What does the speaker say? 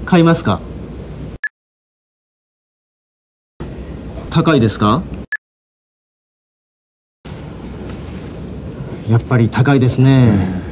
買いますか？高いですか？やっぱり高いですね。